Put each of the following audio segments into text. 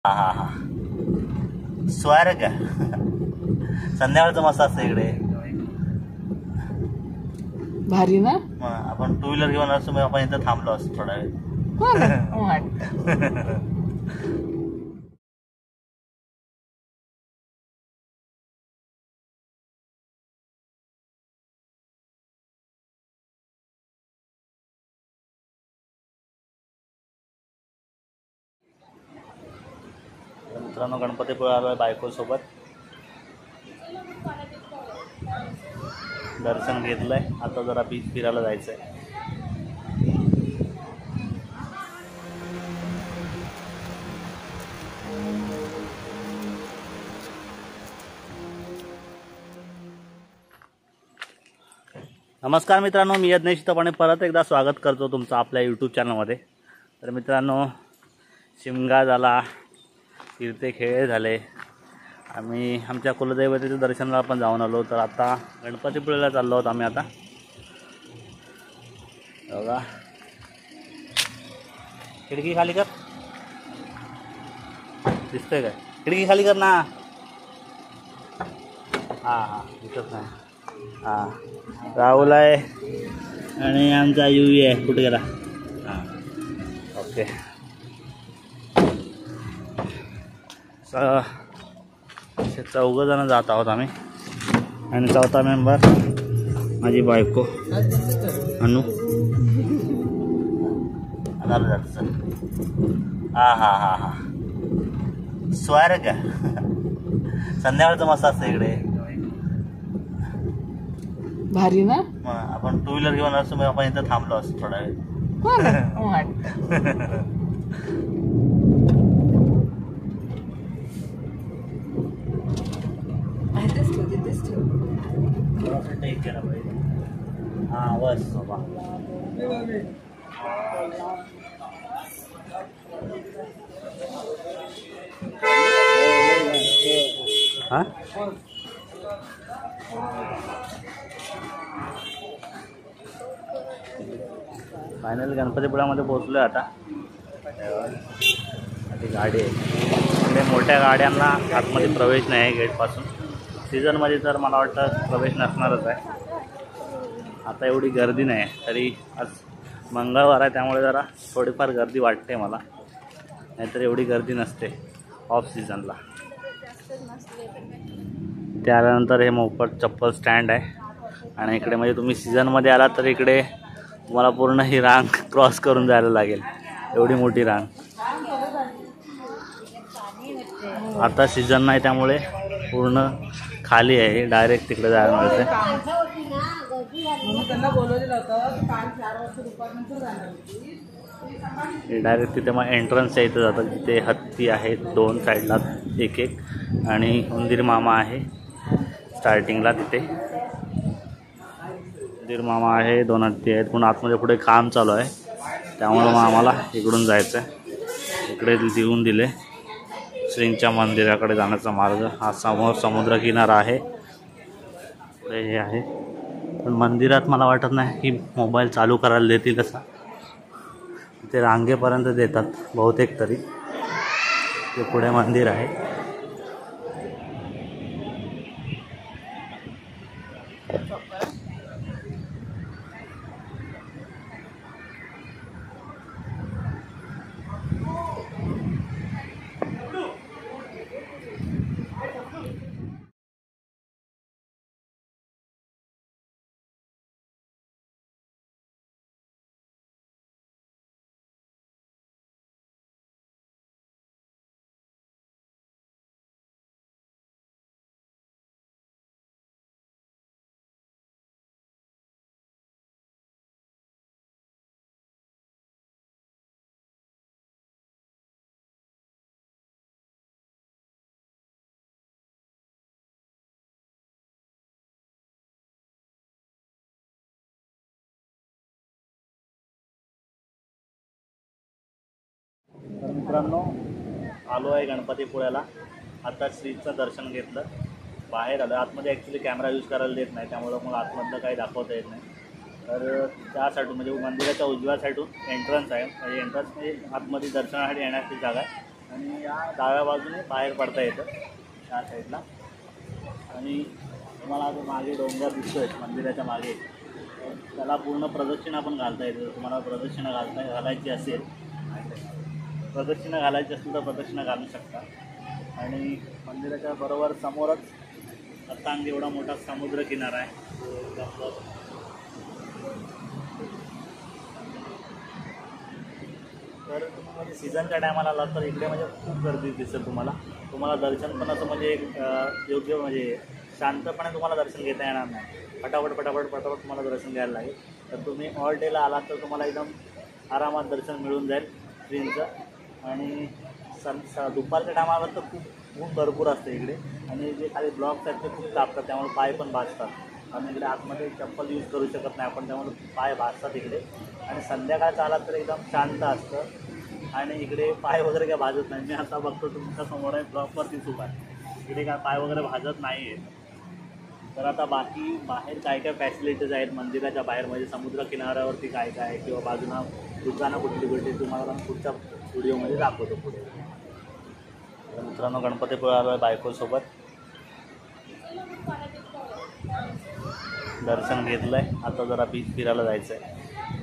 हा हा हा स्वर्ग संध्याकाळचं मस्त असतं इकडे भारी ना. आपण टू व्हीलर घेऊन असतो मग आपण इथं थांबलो असतो थोडा वेळ. मित्रांनो गणपतीपुळे आलोय बायकोसोबत. दर्शन घेतलंय, आता जरा बीच फिरायला जायचंय. नमस्कार मित्रांनो, मी यज्ञेश तपणे परत एकदा स्वागत करतो तुमचं आपल्या यूट्यूब चॅनलमध्ये. तर मित्रांनो, शिमगा झाला, तीर्थखेळ झाले, आम्ही आमच्या कुलदैवतेच्या दर्शनाला पण जाऊन आलो. तर आता गणपतीपुळेला चाललो आहोत आम्ही. आता बघा, खिडकी खाली कर, दिसतंय काय? खिडकी खाली कर ना. हां हां दिसत नाही. हां राहुल आहे आणि आमचा युवी आहे. कुठे गेला? हां ओके. चौघं जण जात आहोत आम्ही आणि चौथा मेंबर माझी बायको अनु. झालं जातं. हां हां हां हां स्वर्ग संध्याकाळचं मस्त असतं इकडे भारी ना. आपण टू व्हीलर घेऊन असतो मग आपण इथं थांबलो असतो थोडा वेळ. टेक केला पाहिजे. हां बस बाबा. हां फायनल गणपतीपुळ्यामध्ये पोहोचलो आहे आता. गाडी आहे म्हणजे मोठ्या गाड्यांना आतमध्ये प्रवेश नाही आहे गेटपासून. सीझनमध्ये तर मला वाटतं प्रवेश नसणारच आहे. आता एवढी गर्दी नाही आहे, तरी आज मंगळवार आहे त्यामुळे जरा थोडीफार गर्दी वाटते मला, नाहीतर एवढी गर्दी नसते ऑफ सीझनला. त्यानंतर हे मोफत चप्पल स्टँड आहे आणि इकडे म्हणजे तुम्ही सीझनमध्ये आलात तर इकडे तुम्हाला पूर्ण ही रांग क्रॉस करून जायला लागेल, एवढी मोठी रांग. आता सीझन नाही त्यामुळे पूर्ण खाली आहे, डायरेक्ट तिकडे जायला मिळते. डायरेक्ट तिथे मग एंट्रन्सच्या इथं जातं. तिथे हत्ती आहेत 2 साईडला एक एक आणि उंदीर मामा आहे स्टार्टिंगला. तिथे उंदीर मामा आहे, 2 हत्ती आहेत. पण आतमध्ये पुढे काम चालू आहे त्यामुळं मग आम्हाला इकडून जायचं आहे. इकडे लिहून दिले श्रींच्या मंदिराकडे जाण्याचा मार्ग. हा समोर समुद्रकिनारा आहे, पुढे हे आहे. पण मंदिरात मला वाटत नाही की मोबाईल चालू करायला देतील. तसा ते रांगेपर्यंत देतात बहुतेक तरी. ते पुढे मंदिर आहे. तर मित्रांनो, आलो आहे गणपतीपुळ्याला. आता श्रीचं दर्शन घेतलं, बाहेर आलं. आतमध्ये ॲक्च्युली कॅमेरा यूज करायला देत नाही त्यामुळं मला आतमधलं काही दाखवता येत नाही. तर त्या साईडून म्हणजे मंदिराच्या उजव्या साईडून एंट्रन्स आहे. म्हणजे एंट्रन्स म्हणजे आतमध्ये दर्शनासाठी येण्याची जागा आहे आणि या डाव्या बाजूने बाहेर पडता येतं त्या साईडला. आणि तुम्हाला आता मागे डोंगर दिसतोय मंदिराच्या मागे, त्याला पूर्ण प्रदक्षिणा पण घालता येते. जर तुम्हाला प्रदक्षिणा घालायची असेल, प्रदक्षिणा घालायची असेल तर प्रदक्षिणा घालू शकता. आणि मंदिराच्या बरोबर समोरच अथांग एवढा मोठा समुद्र किनारा आहे. तर तुम्ही म्हणजे सीझनच्या टायमाला आलात तर इकडे म्हणजे खूप गर्दी दिसेल तुम्हाला. तुम्हाला दर्शन पण असं म्हणजे एक योग्य म्हणजे शांतपणे तुम्हाला दर्शन घेता येणार नाही. फटाफट तुम्हाला दर्शन घ्यायला लागेल. तर तुम्ही ऑल डेला आलात तर तुम्हाला एकदम आरामात दर्शन मिळून जाईल श्रींचं. आणि दुपारच्या टायमाला तर खूप ऊन भरपूर असते इकडे, आणि जे खाली ब्लॉक्स आहेत ते खूप तापतात, त्यामुळे पाय पण भाजतात. आणि इकडे आतमध्ये चप्पल यूज करू शकत नाही आपण, त्यामुळे पाय भाजतात इकडे. आणि संध्याकाळचा आलात तर एकदम शांत असतं आणि इकडे पाय वगैरे काय भाजत नाही. मी आता बघतो तुमच्या समोर आहे, ब्लॉकवरतीच उभा आहे, इकडे काय पाय वगैरे भाजत नाही आहे. तर आता बाकी बाहेर काय काय फॅसिलिटीज आहेत मंदिराच्या बाहेर, म्हणजे समुद्र किनाऱ्यावरती काय काय आहे किंवा बाजूला दुकानं कुठली तुम्हाला पुढच्या व्हिडिओमध्ये दाखवतो पुढे. तर मित्रांनो, गणपतीपुळे आलो आहे बायकोसोबत, दर्शन घेतलं आहे. आता जरा बीच फिरायला जायचं आहे.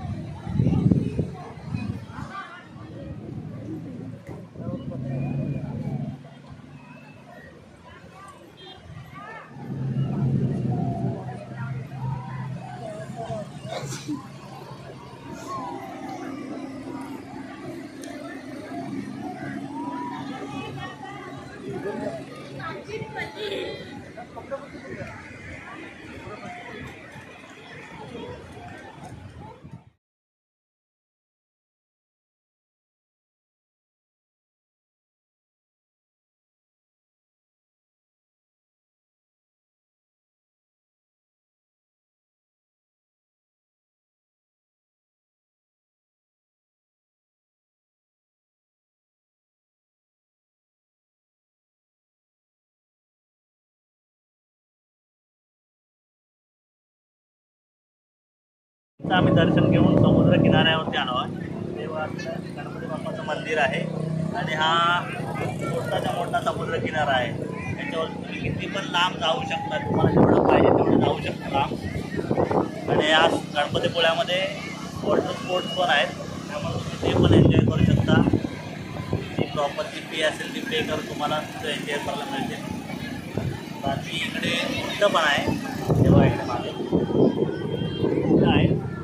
तर आम्ही दर्शन घेऊन समुद्र किनाऱ्यावरती आलो आहे. तेव्हा गणपती बाप्पाचं मंदिर आहे आणि हा मोठाच्या मोठा समुद्र किनारा आहे. त्याच्यावर तुम्ही किती पण लांब जाऊ शकता, तुम्हाला जेवढं पाहिजे तेवढं जाऊ शकता लांब. आणि या गणपतीपुळ्यामध्ये वॉटर स्पोर्ट्स पण आहेत, त्यामुळे तुम्ही ते पण एन्जॉय करू शकता. जी प्रॉपरची फी असेल ती पे करून तुम्हाला तिथं एन्जॉय करायला मिळते. बाकी इकडे इथं पण आहे, तेव्हा इकडे मागे आहे,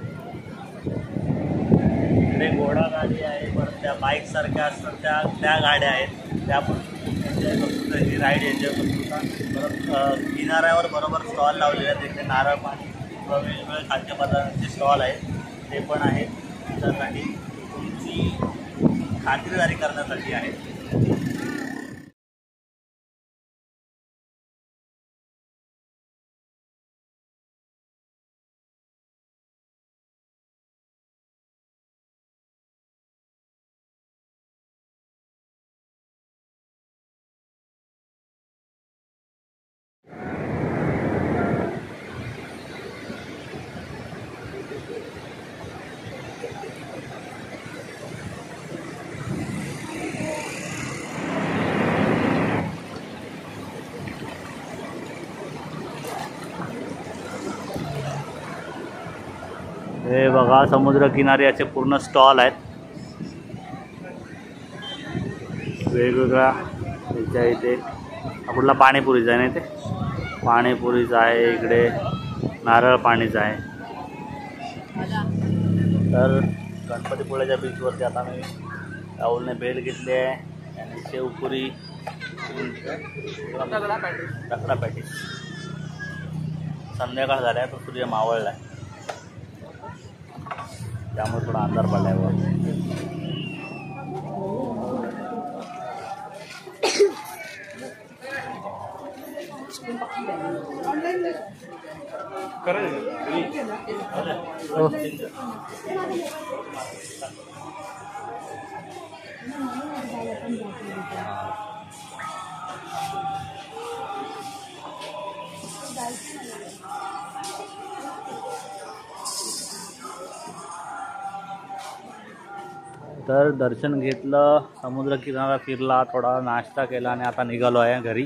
इकडे घोडा गाडी आहे, परत त्या बाईकसारख्या असतात त्या गाड्या आहेत, त्या पण एन्जॉय करू शकता, ही राईड एन्जॉय करू शकता. परत किनाऱ्यावर बरोबर स्टॉल लावलेले आहेत, तिकडे नारळ पाणी किंवा वेगवेगळे खाद्यपदार्थांचे स्टॉल आहेत, ते पण आहेत. त्यासाठी तुमची खातिरदारी करण्यासाठी आहे. हे बघा, समुद्रकिनारी असे पूर्ण स्टॉल आहेत वेगवेगळ्या ह्याच्या. इथे कुठला पाणीपुरीचा आहे ना, इथे पाणीपुरीचा आहे, इकडे नारळ पाणीचा आहे. तर गणपतीपुळ्याच्या बीचवरती आता मी राहुलने बेल घेतली आहे आणि शेवपुरी, रगडा पॅटीस. संध्याकाळ झाल्या तर सूर्य मावळला आहे, त्यामुळे थोडा अंधार पडलाय वर. तर दर्शन घेतलं, समुद्र किनारा फिरला, थोडा नाश्ता केला आणि आता निघालो आहे घरी.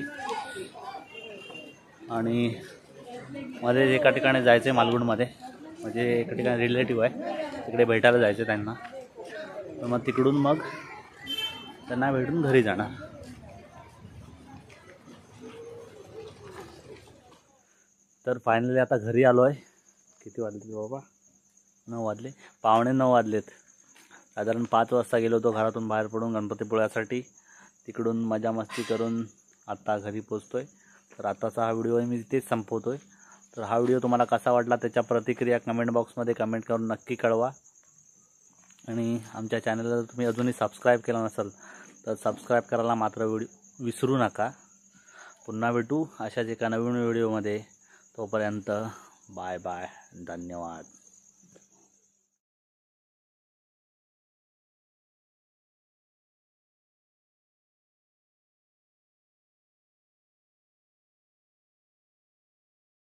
आणि मध्ये एका ठिकाणी जायचं आहे मालगुणमध्ये, म्हणजे एका ठिकाणी रिलेटिव्ह आहे, तिकडे भेटायला जायचं त्यांना. तर मग तिकडून मग त्यांना भेटून घरी जाणार. तर फायनली आता घरी आलो आहे. किती वाजले बाबा? 9 वाजले, 8:45 वाजलेत. साधारण 5 वाजता गेलो होतो घरातून बाहेर पडून गणपतीपुळ्यासाठी. तिकडून मजा मस्ती करून आता घरी पोचतो आहे. तर आताचा हा व्हिडिओ मी इथेच संपवतो आहे. तर हा व्हिडिओ तुम्हाला कसा वाटला त्याच्या प्रतिक्रिया कमेंट बॉक्समध्ये कमेंट करून नक्की कळवा. आणि आमच्या चॅनलला जर तुम्ही अजूनही सबस्क्राईब केलं नसेल तर सबस्क्राईब करायला मात्र विसरू नका. पुन्हा भेटू अशाच एका नवीन व्हिडिओमध्ये. तोपर्यंत बाय बाय, धन्यवाद.